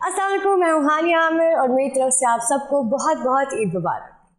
अस्सलाम वालेकुम, मैं हूं हानिया आमिर और मेरी तरफ से आप सबको बहुत बहुत ईद मुबारक।